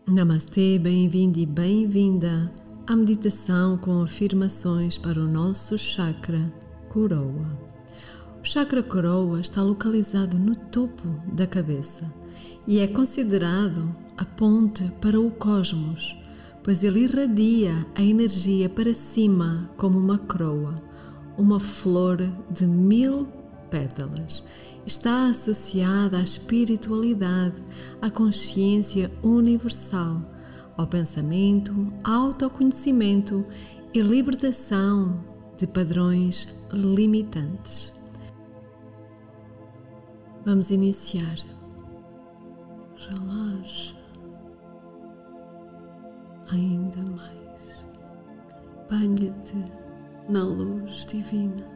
Namastê, bem-vindo e bem-vinda à meditação com afirmações para o nosso chakra coroa. O chakra coroa está localizado no topo da cabeça e é considerado a ponte para o cosmos, pois ele irradia a energia para cima como uma coroa, uma flor de 1000 pétalas. Está associada à espiritualidade, à consciência universal, ao pensamento, autoconhecimento e libertação de padrões limitantes. Vamos iniciar. Relaxa ainda mais. Banha-te na luz divina.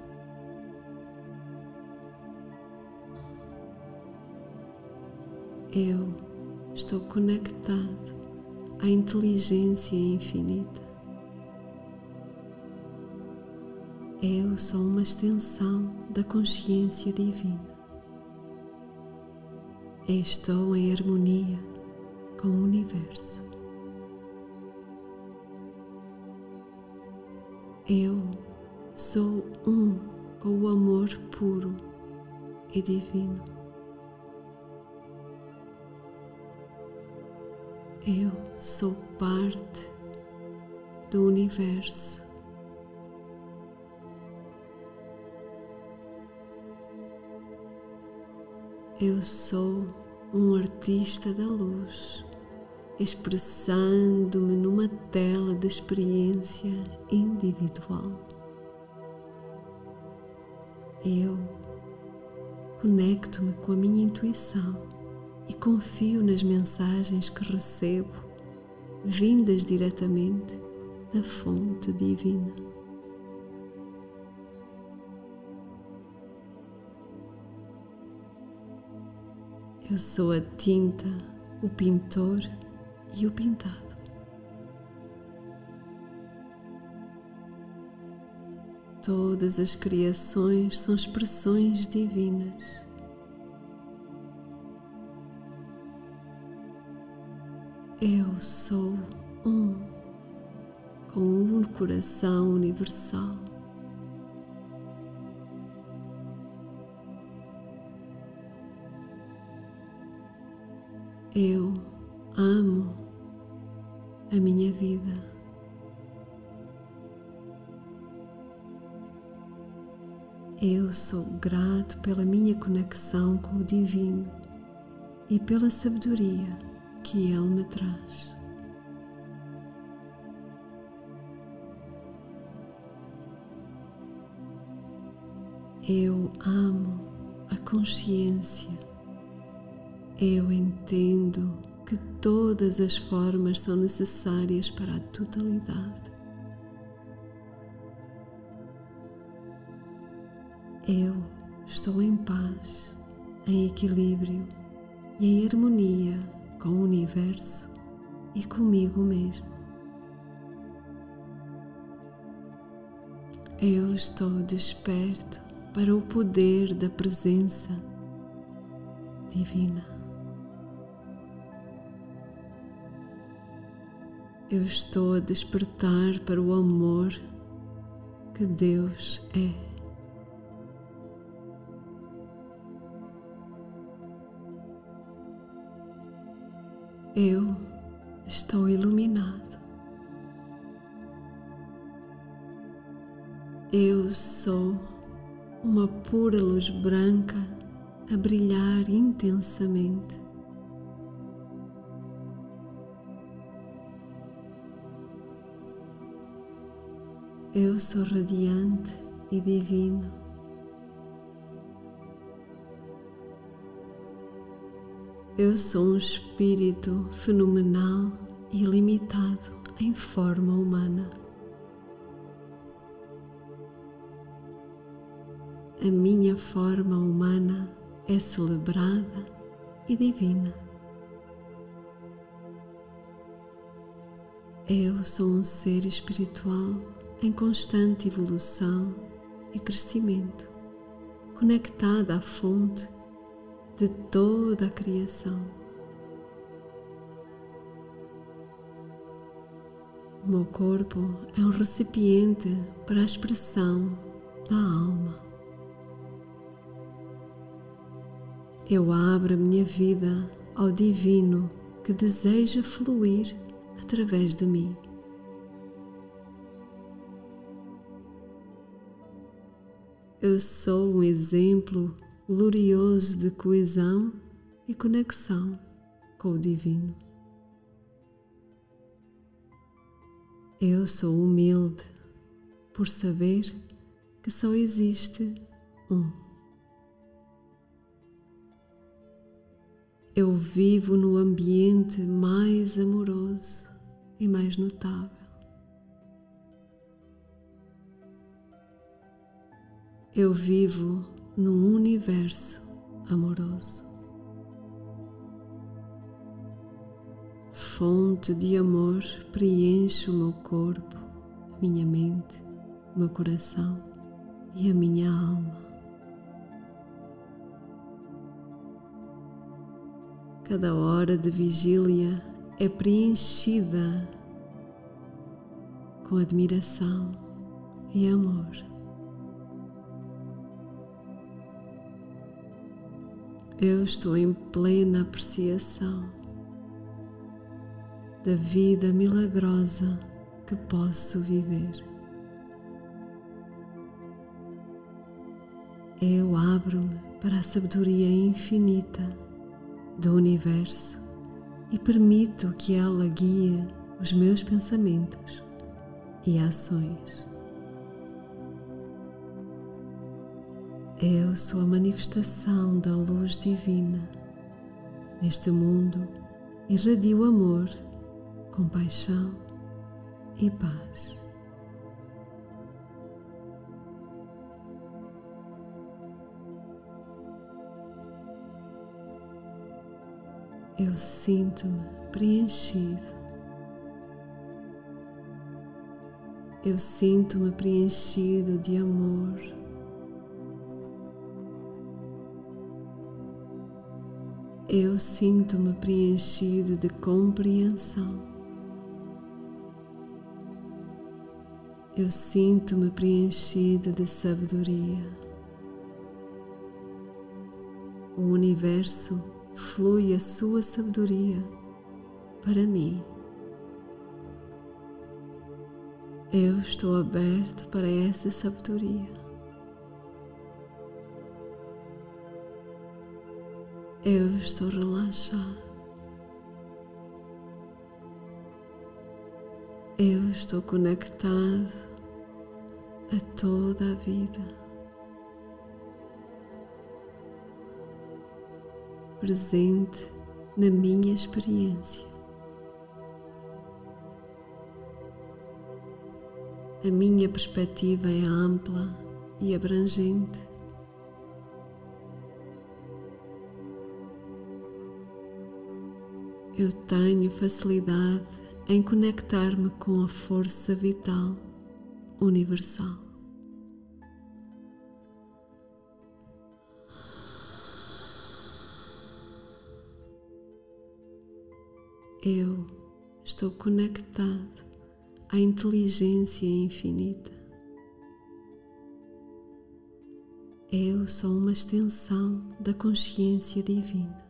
Eu estou conectado à inteligência infinita. Eu sou uma extensão da consciência divina. Estou em harmonia com o universo. Eu sou um com o amor puro e divino. Eu sou parte do universo. Eu sou um artista da luz, expressando-me numa tela de experiência individual. Eu conecto-me com a minha intuição e confio nas mensagens que recebo, vindas diretamente da fonte divina. Eu sou a tinta, o pintor e o pintado. Todas as criações são expressões divinas. Eu sou um com um coração universal. Eu amo a minha vida. Eu sou grato pela minha conexão com o divino e pela sabedoria que ele me traz. Eu amo a consciência. Eu entendo que todas as formas são necessárias para a totalidade. Eu estou em paz, em equilíbrio e em harmonia com o universo e comigo mesmo. Eu estou desperto para o poder da presença divina. Eu estou a despertar para o amor que Deus é. Eu estou iluminado. Eu sou uma pura luz branca a brilhar intensamente. Eu sou radiante e divino. Eu sou um espírito fenomenal e ilimitado em forma humana. A minha forma humana é celebrada e divina. Eu sou um ser espiritual em constante evolução e crescimento, conectada à fonte de toda a criação. O meu corpo é um recipiente para a expressão da alma. Eu abro a minha vida ao divino que deseja fluir através de mim. Eu sou um exemplo glorioso de coesão e conexão com o divino. Eu sou humilde por saber que só existe um. Eu vivo no ambiente mais amoroso e mais notável. Eu vivo num universo amoroso. Fonte de amor preenche o meu corpo, a minha mente, o meu coração e a minha alma. Cada hora de vigília é preenchida com admiração e amor. Eu estou em plena apreciação da vida milagrosa que posso viver. Eu abro-me para a sabedoria infinita do universo e permito que ela guie os meus pensamentos e ações. Eu sou a manifestação da luz divina. Neste mundo, irradio amor, compaixão e paz. Eu sinto-me preenchido. Eu sinto-me preenchido de amor. Eu sinto-me preenchido de compreensão. Eu sinto-me preenchido de sabedoria. O universo flui a sua sabedoria para mim. Eu estou aberto para essa sabedoria. Eu estou relaxado. Eu estou conectado a toda a vida, presente na minha experiência. A minha perspectiva é ampla e abrangente. Eu tenho facilidade em conectar-me com a força vital universal. Eu estou conectado à inteligência infinita. Eu sou uma extensão da consciência divina.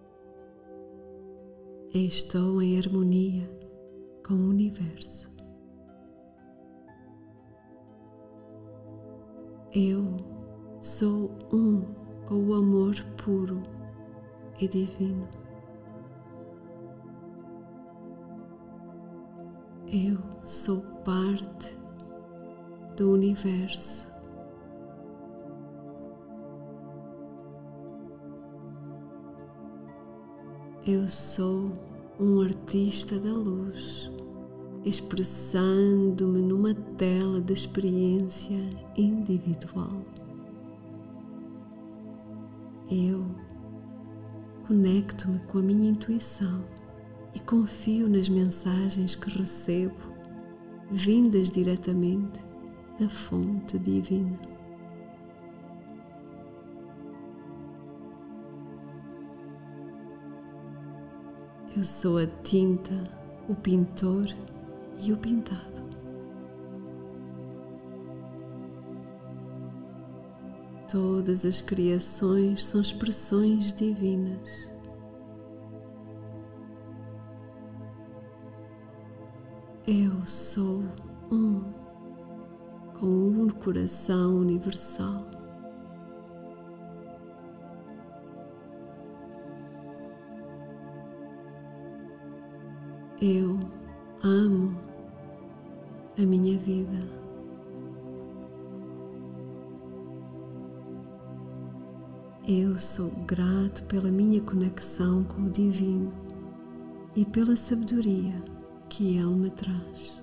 Estou em harmonia com o universo. Eu sou um com o amor puro e divino. Eu sou parte do universo. Eu sou um artista da luz, expressando-me numa tela de experiência individual. Eu conecto-me com a minha intuição e confio nas mensagens que recebo, vindas diretamente da fonte divina. Eu sou a tinta, o pintor e o pintado. Todas as criações são expressões divinas. Eu sou um com um coração universal. Eu amo a minha vida. Eu sou grato pela minha conexão com o Divino e pela sabedoria que Ele me traz.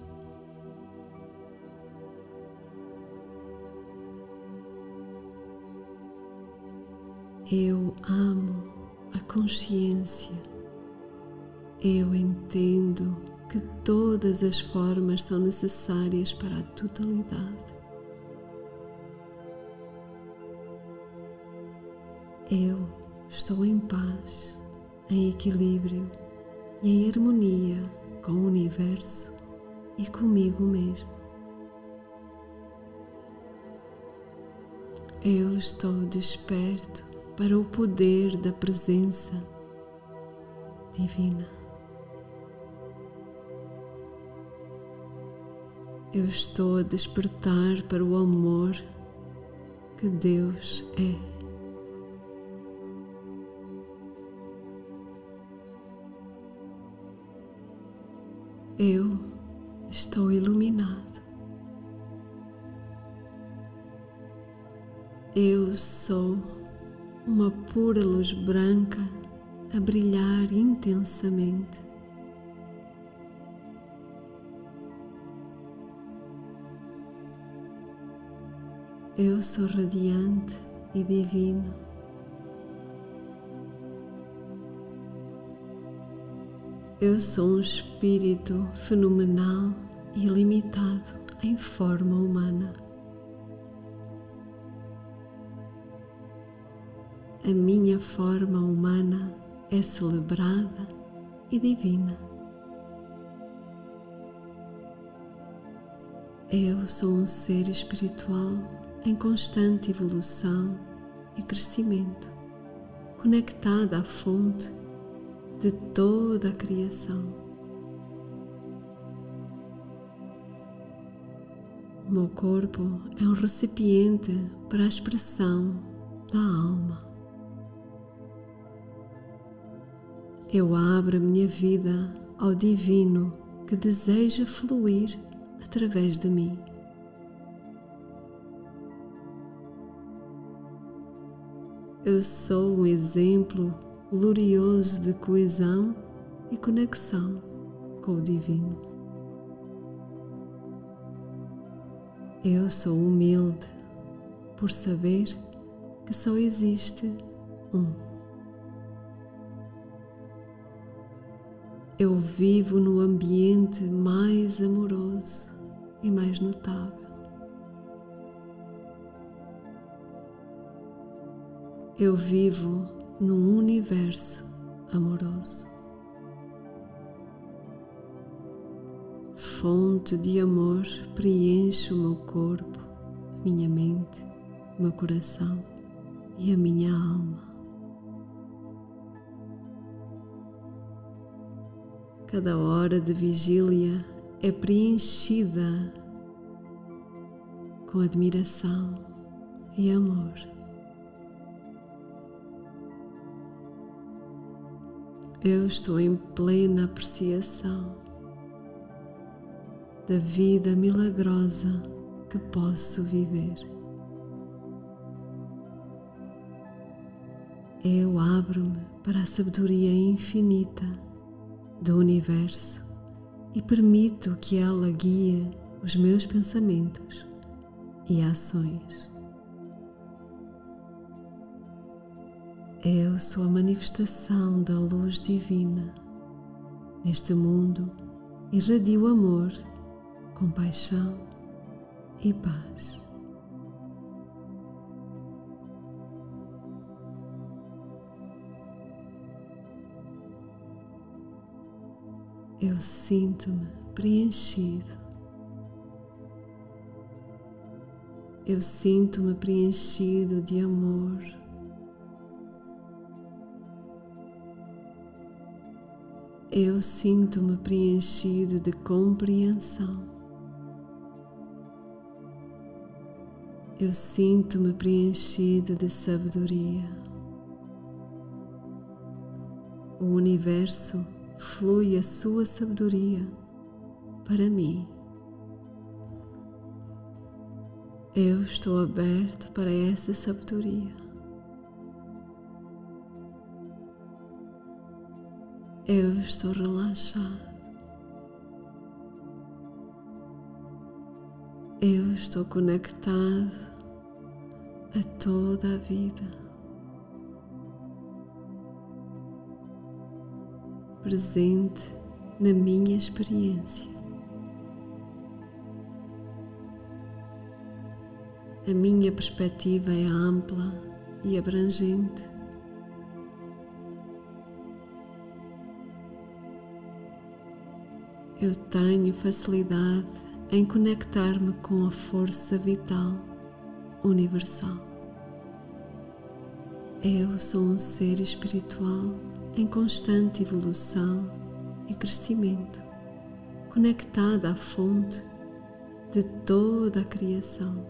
Eu amo a consciência. Eu entendo que todas as formas são necessárias para a totalidade. Eu estou em paz, em equilíbrio e em harmonia com o universo e comigo mesmo. Eu estou desperto para o poder da presença divina. Eu estou a despertar para o amor que Deus é. Eu estou iluminado. Eu sou uma pura luz branca a brilhar intensamente. Eu sou radiante e divino. Eu sou um espírito fenomenal e ilimitado em forma humana. A minha forma humana é celebrada e divina. Eu sou um ser espiritual em constante evolução e crescimento, conectada à fonte de toda a criação. O meu corpo é um recipiente para a expressão da alma. Eu abro a minha vida ao divino que deseja fluir através de mim. Eu sou um exemplo glorioso de coesão e conexão com o divino. Eu sou humilde por saber que só existe um. Eu vivo no ambiente mais amoroso e mais notável. Eu vivo num universo amoroso. Fonte de amor preenche o meu corpo, a minha mente, o meu coração e a minha alma. Cada hora de vigília é preenchida com admiração e amor. Eu estou em plena apreciação da vida milagrosa que posso viver. Eu abro-me para a sabedoria infinita do universo e permito que ela guie os meus pensamentos e ações. Eu sou a manifestação da luz divina. Neste mundo, irradio amor, compaixão e paz. Eu sinto-me preenchido. Eu sinto-me preenchido de amor. Eu sinto-me preenchido de compreensão. Eu sinto-me preenchido de sabedoria. O universo flui a sua sabedoria para mim. Eu estou aberto para essa sabedoria. Eu estou relaxado. Eu estou conectado a toda a vida, presente na minha experiência. A minha perspectiva é ampla e abrangente. Eu tenho facilidade em conectar-me com a força vital universal. Eu sou um ser espiritual em constante evolução e crescimento, conectada à fonte de toda a criação.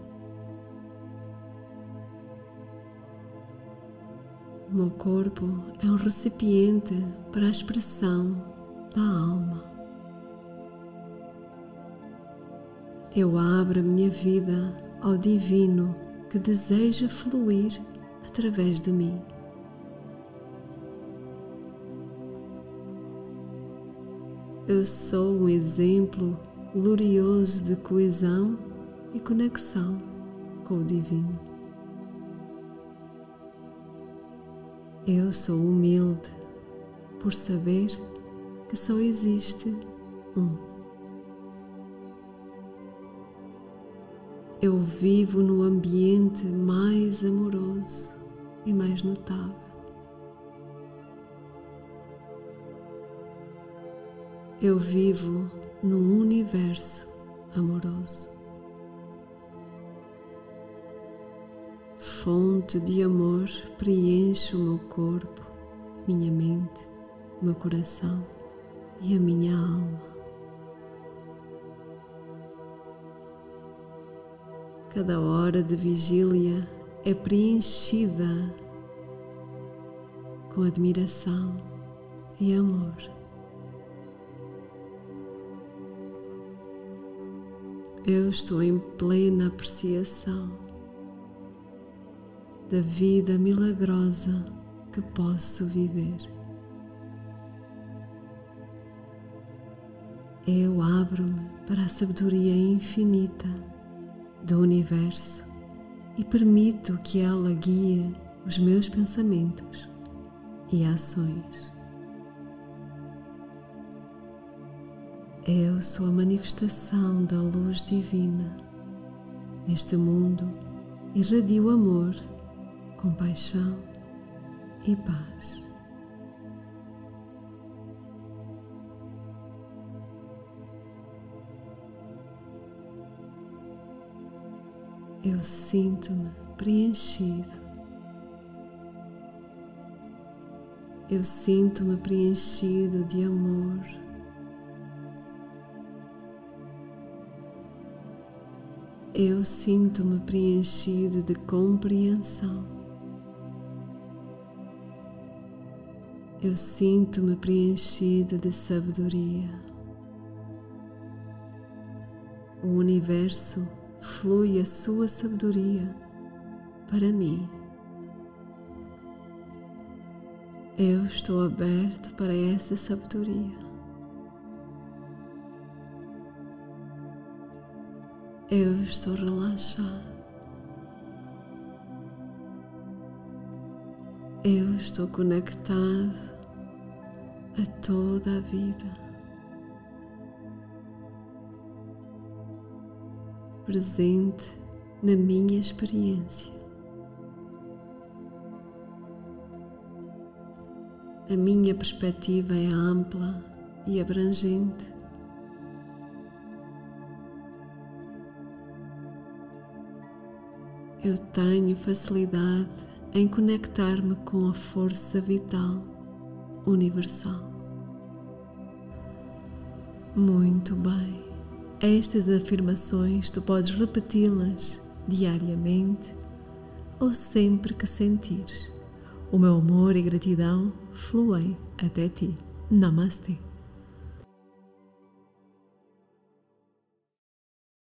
O meu corpo é um recipiente para a expressão da alma. Eu abro a minha vida ao divino que deseja fluir através de mim. Eu sou um exemplo glorioso de coesão e conexão com o divino. Eu sou humilde por saber que só existe um. Eu vivo no ambiente mais amoroso e mais notável. Eu vivo num universo amoroso. Fonte de amor preenche o meu corpo, minha mente, meu coração e a minha alma. Cada hora de vigília é preenchida com admiração e amor. Eu estou em plena apreciação da vida milagrosa que posso viver. Eu abro-me para a sabedoria infinita do universo e permito que ela guie os meus pensamentos e ações. Eu sou a manifestação da luz divina. Neste mundo, irradio amor, compaixão e paz. Eu sinto-me preenchido. Eu sinto-me preenchido de amor. Eu sinto-me preenchido de compreensão. Eu sinto-me preenchido de sabedoria. O universo flui a sua sabedoria para mim. Eu estou aberto para essa sabedoria. Eu estou relaxado. Eu estou conectado a toda a vida, presente na minha experiência. A minha perspectiva é ampla e abrangente. Eu tenho facilidade em conectar-me com a força vital universal. Muito bem. Estas afirmações tu podes repeti-las diariamente ou sempre que sentires. O meu amor e gratidão fluem até ti. Namastê.